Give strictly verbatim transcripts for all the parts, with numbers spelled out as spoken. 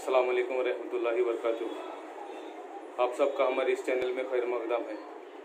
अस्सलाम वालेकुम रहमतुल्लाहि व बरकातुहू। आप सबका हमारे इस चैनल में खैर मकदम है।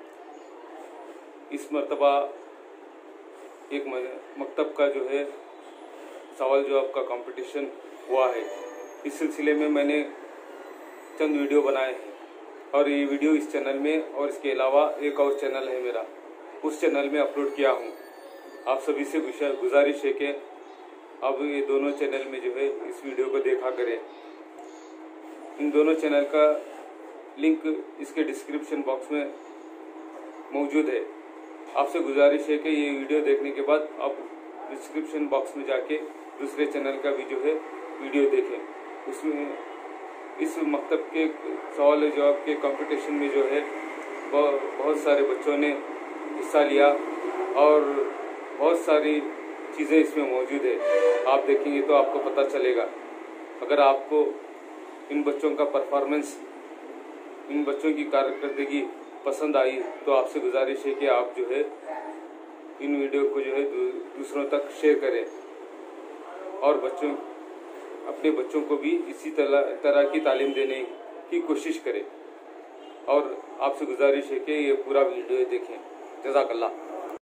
इस मरतबा एक मकतब का जो है सवाल जवाब का कंपटीशन हुआ है। इस सिलसिले में मैंने चंद वीडियो बनाए हैं और ये वीडियो इस चैनल में और इसके अलावा एक और चैनल है मेरा, उस चैनल में अपलोड किया हूँ। आप सभी से गुजारिश है कि अब ये दोनों चैनल में जो है इस वीडियो को देखा करें। इन दोनों चैनल का लिंक इसके डिस्क्रिप्शन बॉक्स में मौजूद है। आपसे गुजारिश है कि ये वीडियो देखने के बाद आप डिस्क्रिप्शन बॉक्स में जाके दूसरे चैनल का भी जो है वीडियो देखें। उसमें इस मकतब के सवाल जवाब के कंपटीशन में जो है बहुत सारे बच्चों ने हिस्सा लिया और बहुत सारी चीज़ें इसमें मौजूद है। आप देखेंगे तो आपको पता चलेगा। अगर आपको इन बच्चों का परफॉर्मेंस, इन बच्चों की कारकर्दगी पसंद आई तो आपसे गुजारिश है कि आप जो है इन वीडियो को जो है दूसरों तक शेयर करें और बच्चों अपने बच्चों को भी इसी तरह तरह की तालीम देने की कोशिश करें। और आपसे गुजारिश है कि ये पूरा वीडियो देखें। जज़ाकल्लाह।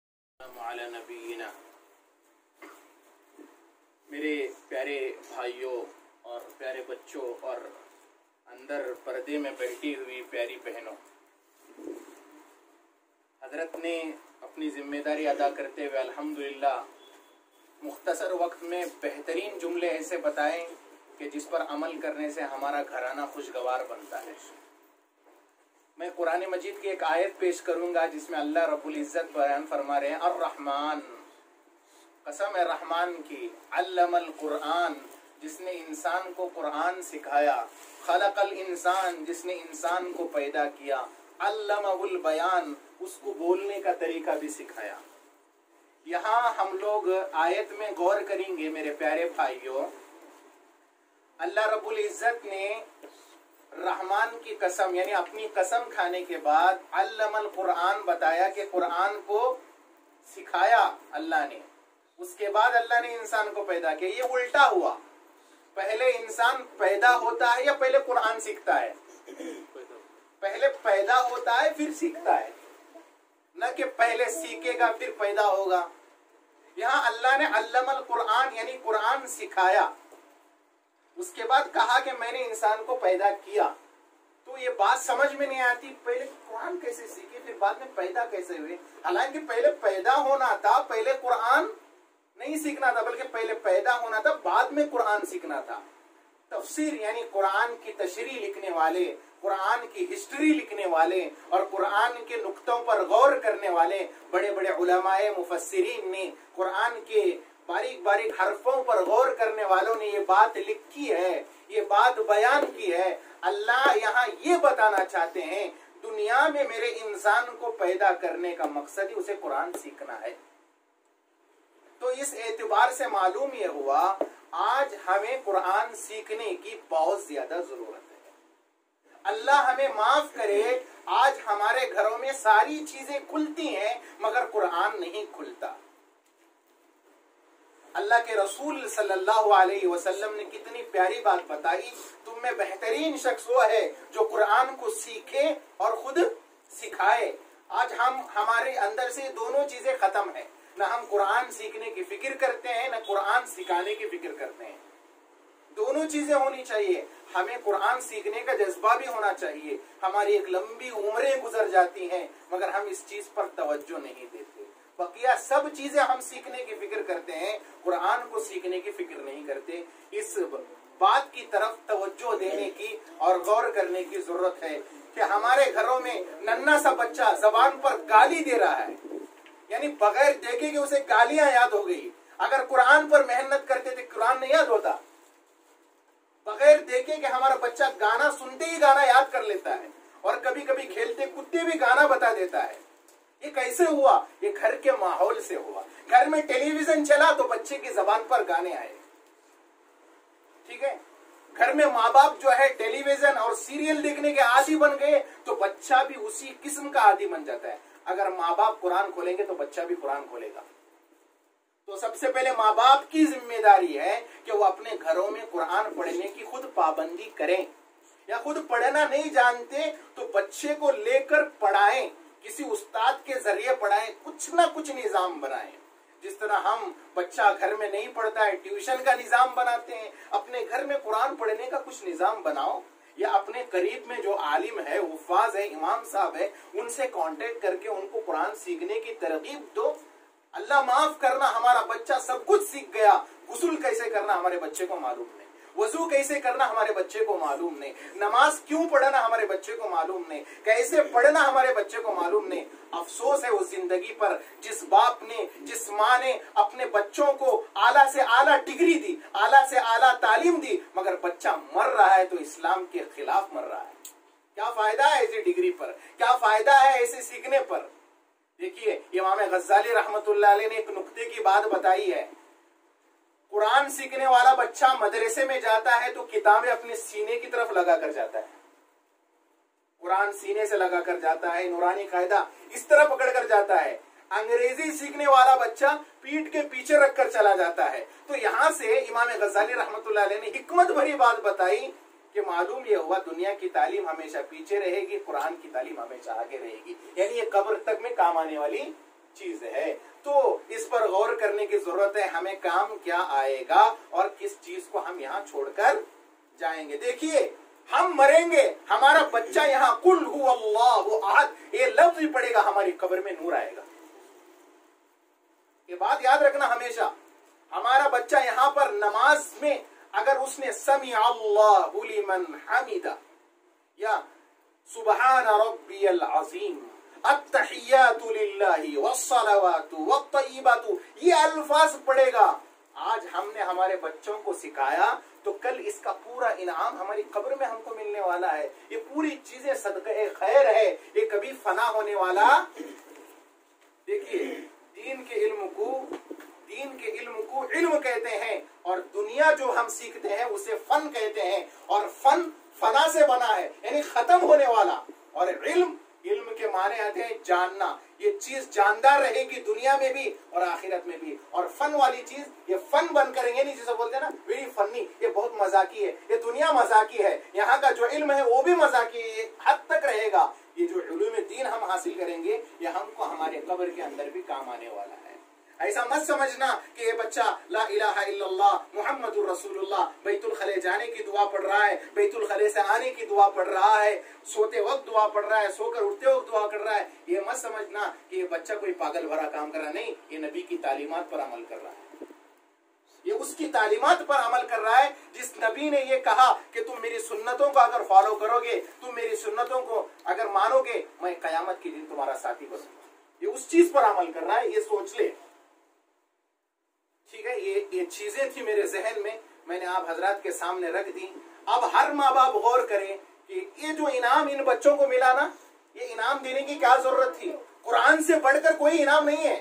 मेरे प्यारे भाइयों और प्यारे बच्चों और अंदर पर्दे में बैठी हुई प्यारी बहनों, हजरत ने अपनी जिम्मेदारी अदा करते हुए अल्हम्दुलिल्लाह मुख्तसर वक्त में बेहतरीन जुमले ऐसे बताएं कि जिस पर अमल करने से हमारा घराना खुशगवार बनता है। मैं कुरान मजीद की एक आयत पेश करूंगा जिसमें अल्लाह रब्बुल इज्जत बयान फरमा रहे हैं, और रहमान, कसम है रहमान की, अल्लमल कुरान, जिसने इंसान को कुरान सिखाया, खलकल इंसान, जिसने इंसान को पैदा किया, अल्लमहुल बयान, उसको बोलने का तरीका भी सिखाया। यहाँ हम लोग आयत में गौर करेंगे मेरे प्यारे भाइयों। अल्लाह रब्बुल इज्जत ने रहमान की कसम यानी अपनी कसम खाने के बाद अल्लमल कुरान बताया कि कुरान को सिखाया अल्लाह ने। उसके बाद अल्लाह ने इंसान को पैदा किया। ये उल्टा हुआ, पहले इंसान पैदा होता है या पहले कुरान सीखता है? पहले पैदा होता है फिर सीखता है, न कि पहले सीखेगा फिर पैदा होगा। यहाँ अल्लाह ने अल्लमल कुरान यानी कुरान सिखाया, उसके बाद कहा कि मैंने इंसान को पैदा किया। तो ये बात समझ में नहीं आती, पहले कुरान कैसे सीखे फिर बाद में पैदा कैसे हुए? हालांकि पहले पैदा होना था, पहले कुरान नहीं सीखना था, बल्कि पहले पैदा होना था, बाद में कुरान सीखना था। तफसीर यानी कुरान की तशरीह लिखने वाले, कुरान की हिस्ट्री लिखने वाले और कुरान के नुक्तों पर गौर करने वाले बड़े बड़े उलमाए मुफस्सिरीन ने, कुरान के बारीक बारीक हरफों पर गौर करने वालों ने ये बात लिखी है, ये बात बयान की है। अल्लाह यहाँ ये बताना चाहते हैं, दुनिया में मेरे इंसान को पैदा करने का मकसद ही उसे कुरान सीखना है। तो इस एतबार से मालूम यह हुआ आज हमें कुरान सीखने की बहुत ज्यादा जरूरत है। अल्लाह हमें माफ करे, आज हमारे घरों में सारी चीजें खुलती हैं मगर कुरान नहीं खुलता। अल्लाह के रसूल सल्लल्लाहु अलैहि वसल्लम ने कितनी प्यारी बात बताई, तुम में बेहतरीन शख्स वो है जो कुरान को सीखे और खुद सिखाए। आज हम हमारे अंदर से दोनों चीजें खत्म है, न हम कुरान सीखने की फिक्र करते हैं न कुरान सिखाने की फिक्र करते हैं। दोनों चीजें होनी चाहिए। हमें कुरान सीखने का जज्बा भी होना चाहिए। हमारी एक लंबी उम्रें गुजर जाती हैं मगर हम इस चीज पर तवज्जो नहीं देते। बकिया सब चीजें हम सीखने की फिक्र करते हैं, कुरान को सीखने की फिक्र नहीं करते। इस बात की तरफ तवज्जो देने की और गौर करने की जरूरत है कि हमारे घरों में नन्हा सा बच्चा जबान पर गाली दे रहा है, यानी बगैर देखे कि उसे गालियां याद हो गई। अगर कुरान पर मेहनत करते थे कुरान नहीं याद होता। बगैर देखे कि हमारा बच्चा गाना सुनते ही गाना याद कर लेता है और कभी कभी खेलते कूदते भी गाना बता देता है। ये कैसे हुआ? ये घर के माहौल से हुआ। घर में टेलीविजन चला तो बच्चे की जबान पर गाने आए। ठीक है, घर में माँ बाप जो है टेलीविजन और सीरियल देखने के आदी बन गए तो बच्चा भी उसी किस्म का आदी बन जाता है। अगर माँ बाप कुरान खोलेंगे तो बच्चा भी कुरान खोलेगा। तो सबसे पहले माँ बाप की जिम्मेदारी है कि वो अपने घरों में कुरान पढ़ने की खुद पाबंदी करें, या खुद पढ़ना नहीं जानते तो बच्चे को लेकर पढ़ाएं, किसी उस्ताद के जरिए पढ़ाएं, कुछ ना कुछ निजाम बनाएं। जिस तरह हम बच्चा घर में नहीं पढ़ता है ट्यूशन का निजाम बनाते हैं, अपने घर में कुरान पढ़ने का कुछ निजाम बनाओ, या अपने करीब में जो आलिम है, हुफ्फाज है, इमाम साहब है, उनसे कांटेक्ट करके उनको कुरान सीखने की तरगीब दो। अल्लाह माफ करना, हमारा बच्चा सब कुछ सीख गया, गुस्ल कैसे करना हमारे बच्चे को मालूम नहीं, वजू कैसे करना हमारे बच्चे को मालूम नहीं, नमाज क्यों पढ़ना हमारे बच्चे को मालूम नहीं, कैसे पढ़ना हमारे बच्चे को मालूम नहीं। अफसोस है उस जिंदगी पर जिस बाप ने, जिस माँ ने अपने बच्चों को आला से आला डिग्री दी, आला से आला तालीम दी, मगर बच्चा मर रहा है तो इस्लाम के खिलाफ मर रहा है। क्या फायदा है ऐसी डिग्री पर, क्या फायदा है ऐसे सीखने पर। देखिए इमाम गज़ाली रहमतुल्लाह अलैह ने एक नुक्ते की बात बताई है, कुरान सीखने वाला बच्चा मदरसे में जाता है तो किताबें अपने सीने की तरफ लगा कर जाता है, कुरान सीने से लगा कर जाता है, नूरानी कायदा इस तरह पकड़ कर जाता है। अंग्रेजी सीखने वाला बच्चा पीठ के पीछे रखकर चला जाता है। तो यहाँ से इमाम गज़ाली रहमतुल्लाह अलैह ने हिकमत भरी बात बताई कि मालूम यह हुआ दुनिया की तालीम हमेशा पीछे रहेगी, कुरान की तालीम हमेशा आगे रहेगी, यानी ये कब्र तक में काम आने वाली चीज है। तो इस पर गौर करने की जरूरत है, हमें काम क्या आएगा और किस चीज को हम यहाँ छोड़कर जाएंगे। देखिए हम मरेंगे, हमारा बच्चा यहाँ कुल हुवल्लाहु अहद ये लफ्ज भी पड़ेगा, हमारी कब्र में नूर आएगा। ये बात याद रखना हमेशा, हमारा बच्चा यहाँ पर नमाज में अगर उसने समी अल्लाहु लिमन हमीदा या सुबहान रब्बियल अज़ीम अत्तहियातु लिल्लाहि वस्सलावातु वत्तय्यिबातु ये अल्फाज पढ़ेगा, आज हमने हमारे बच्चों को सिखाया तो कल इसका पूरा इनाम हमारी कब्र में हमको मिलने वाला है। ये पूरी चीजें सदक़े खैर है, ये कभी फना होने वाला। देखिए दीन के इल्म को दीन के इल्म को इल्म कहते हैं और दुनिया जो हम सीखते हैं उसे फन कहते हैं, और फन फना से बना है यानी खत्म होने वाला, और इल्म इल्म के माने आते हैं जानना, ये चीज जानदार रहेगी दुनिया में भी और आखिरत में भी। और फन वाली चीज ये फन बन करेंगे नहीं, जिसे बोलते हैं ना वेरी फनी, ये बहुत मजाकी है, ये दुनिया मजाकी है, यहाँ का जो इल्म है वो भी मजाकी है, ये हद तक रहेगा। ये जो उलूम दीन हम हासिल करेंगे ये हमको हमारे कब्र के अंदर भी काम आने वाला है। ऐसा मत समझना कि ये बच्चा ला इलाहा इल्लल्लाह मुहम्मदुर रसूलुल्लाह बैतुल खले जाने की दुआ पढ़ रहा है, बैतुल खले से आने की दुआ पढ़ रहा है, सोते वक्त दुआ पढ़ रहा है, सोकर उठते वक्त दुआ कर रहा है। ये मत समझना कि ये बच्चा कोई पागल भरा काम कर रहा, नहीं, ये नबी की तालीमात पर अमल कर रहा है, ये उसकी तालीमात पर अमल कर रहा है जिस नबी ने ये कहा कि तुम मेरी सुन्नतों को अगर फॉलो करोगे, तुम मेरी सुन्नतों को अगर मानोगे, मैं कयामत के दिन तुम्हारा साथी बनूंगा। ये उस चीज पर अमल कर रहा है, ये सोच ले। ठीक है, ये ये चीजें थी मेरे जहन में, मैंने आप हजरात के सामने रख दी। अब हर माँ बाप गौर करें कि ये जो इनाम इन बच्चों को मिला ना, ये इनाम देने की क्या जरूरत थी। कुरान से बढ़कर कोई इनाम नहीं है,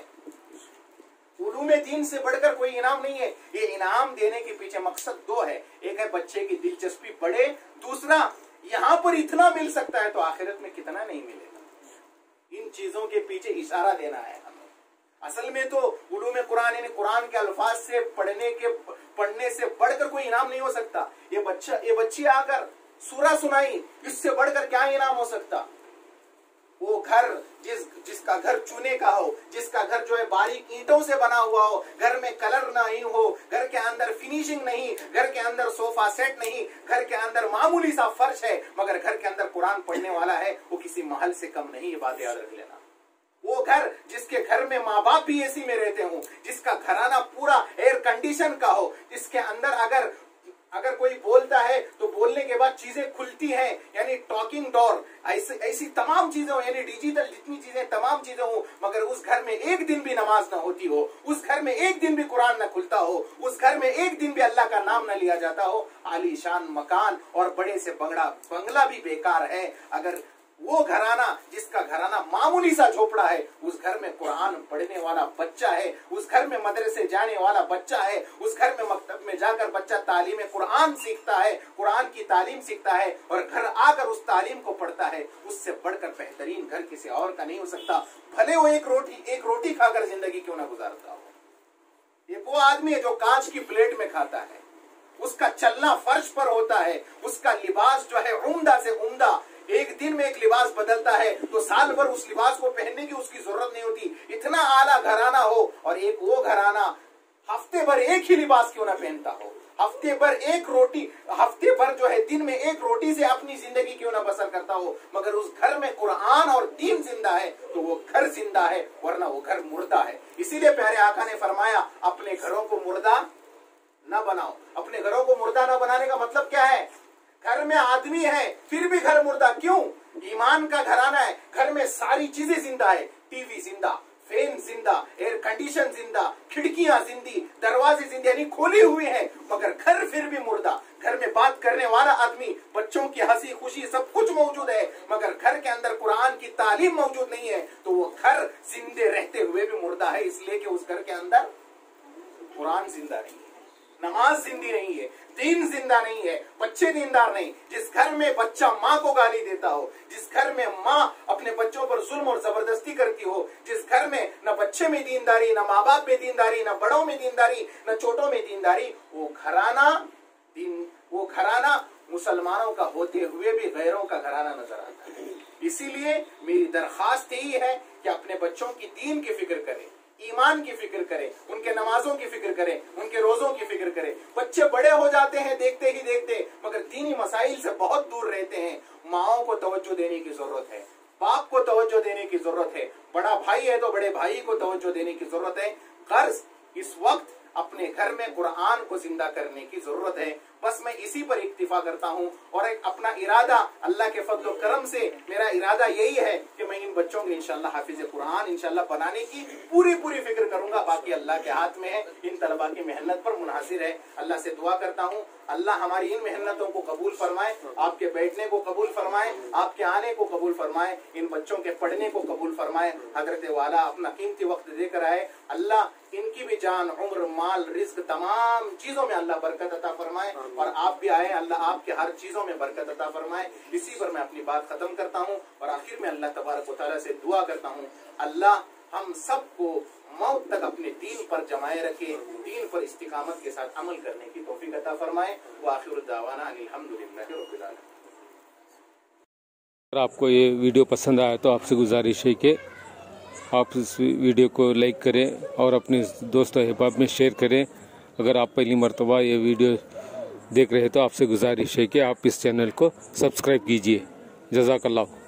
उलूम दीन से बढ़कर कोई इनाम नहीं है। ये इनाम देने के पीछे मकसद दो है, एक है बच्चे की दिलचस्पी बढ़े, दूसरा यहाँ पर इतना मिल सकता है तो आखिरत में कितना नहीं मिलेगा। इन चीजों के पीछे इशारा देना है हमें। असल में तो उलूम कुरान यानी कुरान के अल्फाज से पढ़ने के पढ़ने से बढ़कर कोई इनाम नहीं हो सकता। ये बच्चा ये बच्ची आकर सूरा सुनाई, इससे बढ़कर क्या इनाम हो सकता। वो घर जिस जिसका घर चूने का हो, जिसका घर जो है बारीक ईंटों से बना हुआ हो, घर में कलर नहीं हो, घर के अंदर फिनिशिंग नहीं, घर के अंदर सोफा सेट नहीं, घर के अंदर मामूली सा फर्श है, मगर घर के अंदर कुरान पढ़ने वाला है, वो किसी महल से कम नहीं। ये बात याद रख लेना। वो घर जिसके घर में माँ बाप भी एसी में रहते हो, जिसका घराना पूरा एयर कंडीशन का हो, जिसके अंदर अगर अगर कोई बोलता है तो बोलने के बाद चीजें खुलती हैं, यानी टॉकिंग डोर, ऐसी ऐसी तमाम चीजें हो, यानी डिजिटल जितनी चीजें तमाम चीजें हो, मगर उस घर में एक दिन भी नमाज ना होती हो, उस घर में एक दिन भी कुरान ना खुलता हो, उस घर में एक दिन भी अल्लाह का नाम न लिया जाता हो, आलीशान मकान और बड़े से बंगला बंगला भी बेकार है। अगर वो घराना जिसका घराना मामूली सा झोपड़ा है, उस घर में कुरान पढ़ने वाला बच्चा है, उस घर में मदरसे जाने वाला बच्चा है, उस घर में मकतब में जाकर बच्चा तालीम कुरान सीखता है, कुरान की तालीम सीखता है और घर आकर उस तालीम को पढ़ता है, उससे बढ़कर बेहतरीन घर किसी और का नहीं हो सकता। भले वो एक रोटी एक रोटी खाकर जिंदगी क्यों ना गुजारता हो। एक वो आदमी है जो कांच की प्लेट में खाता है, उसका चलना फर्श पर होता है, उसका लिबास जो है उम्दा से उम्दा, एक दिन में एक लिबास बदलता है तो साल भर उस लिबास को पहनने की उसकी जरूरत नहीं होती, इतना आला घराना हो। और एक वो घराना हफ्ते भर एक ही लिबास क्यों ना पहनता हो, हफ्ते भर एक रोटी, हफ्ते भर जो है दिन में एक रोटी से अपनी जिंदगी क्यों ना बसर करता हो, मगर उस घर में कुरान और दीन जिंदा है तो वो घर जिंदा है, वरना वो घर मुर्दा है। इसीलिए प्यारे आका ने फरमाया अपने घरों को मुर्दा न बनाओ। अपने घरों को मुर्दा न बनाने का मतलब क्या है? घर में आदमी है फिर भी घर मुर्दा क्यों? ईमान का घराना है, घर में सारी चीजें जिंदा है, टीवी जिंदा, फैन जिंदा, एयर कंडीशन जिंदा, खिड़कियां जिंदी, दरवाजे जिंदे यानी खोली हुई है, मगर घर फिर भी मुर्दा। घर में बात करने वाला आदमी, बच्चों की हंसी खुशी सब कुछ मौजूद है, मगर घर के अंदर कुरान की तालीम मौजूद नहीं है, तो वो घर जिंदे रहते हुए भी मुर्दा है, इसलिए कि उस घर के अंदर कुरान जिंदा नहीं है, नमाज जिंदी नहीं है, दीन जिंदा नहीं है, बच्चे दीनदार नहीं। जिस घर में बच्चा माँ को गाली देता हो, जिस घर में माँ अपने बच्चों पर जुल्म और जबरदस्ती करती हो, जिस घर में न बच्चे में दीनदारी, न माँ बाप में दीनदारी, न बड़ों में दीनदारी, न छोटों में दीनदारी, वो घराना दीन वो घराना मुसलमानों का होते हुए भी गैरों का घराना नजर आता है। इसीलिए मेरी दरखास्त यही है कि अपने बच्चों की दीन की फिक्र करें, ईमान की फिक्र करें, उनके नमाजों की फिक्र करें, उनके रोजों की फिक्र करें। बच्चे बड़े हो जाते हैं देखते ही देखते, मगर दीनी मसाइल से बहुत दूर रहते हैं। माओं को तवज्जो देने की जरूरत है, बाप को तवज्जो देने की जरूरत है, बड़ा भाई है तो बड़े भाई को तवज्जो देने की जरूरत है। कर्ज इस वक्त अपने घर में कुरान को जिंदा करने की जरूरत है। बस मैं इसी पर इक्तिफा करता हूँ और एक अपना इरादा अल्लाह के फजल करम से मेरा इरादा यही है कि मैं इन बच्चों को इंशाल्लाह हाफिज कुरान इंशाल्लाह बनाने की पूरी पूरी फिक्र करूंगा। बाकी अल्लाह के हाथ में है, इन तलबा की मेहनत पर मुनहसिर है। अल्लाह से दुआ करता हूँ अल्लाह हमारी इन मेहनतों को कबूल फरमाए, आपके बैठने को कबूल फरमाए, आपके आने को कबूल फरमाए, इन बच्चों के पढ़ने को कबूल फरमाए। हजरत वाला अपना कीमती वक्त देकर आए, अल्लाह इनकी भी जान, उम्र, माल, रिज्क तमाम चीजों में अल्लाह बरकत अता फरमाए और आप भी आए, अल्लाह आपके हर चीजों में बरकत अता फरमाए। इसी पर मैं अपनी बात खत्म करता हूँ और आखिर में अल्लाह तबारक व तआला से दुआ करता हूँ अल्लाह हम सबको मौत तक अपने दीन पर जमाए रखे, दीन पर इस्तिकामत के साथ अमल करने की तौफीक अता फरमाए। व आखिर दावाना अनिल हम्दुलिल्लाहि रब्बिल आलमीन। अगर आपको ये वीडियो पसंद आया तो आपसे गुजारिश है कि आप इस वीडियो को लाइक करें और अपने दोस्तों अहबाब में शेयर करें। अगर आप पहली मरतबा ये वीडियो देख रहे हैं तो आपसे गुजारिश है कि आप इस चैनल को सब्सक्राइब कीजिए। जज़ाकल्लाह।